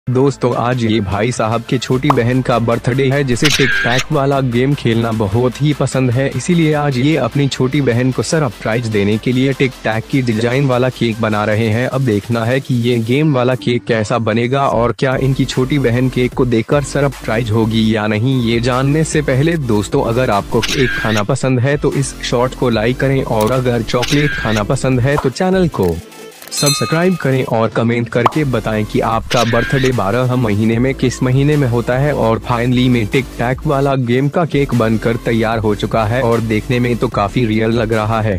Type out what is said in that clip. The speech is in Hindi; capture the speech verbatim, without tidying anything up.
दोस्तों आज ये भाई साहब के छोटी बहन का बर्थडे है जिसे टिक टैक वाला गेम खेलना बहुत ही पसंद है। इसीलिए आज ये अपनी छोटी बहन को सरप्राइज देने के लिए टिक टैक की डिजाइन वाला केक बना रहे हैं। अब देखना है कि ये गेम वाला केक कैसा बनेगा और क्या इनकी छोटी बहन केक को देखकर सरप्राइज होगी या नहीं। ये जानने से पहले दोस्तों अगर आपको केक खाना पसंद है तो इस शॉर्ट को लाइक करें और अगर चॉकलेट खाना पसंद है तो चैनल को सब्सक्राइब करें और कमेंट करके बताएं कि आपका बर्थडे बारह महीने में किस महीने में होता है। और फाइनली में टिक टैक वाला गेम का केक बनकर तैयार हो चुका है और देखने में तो काफी रियल लग रहा है।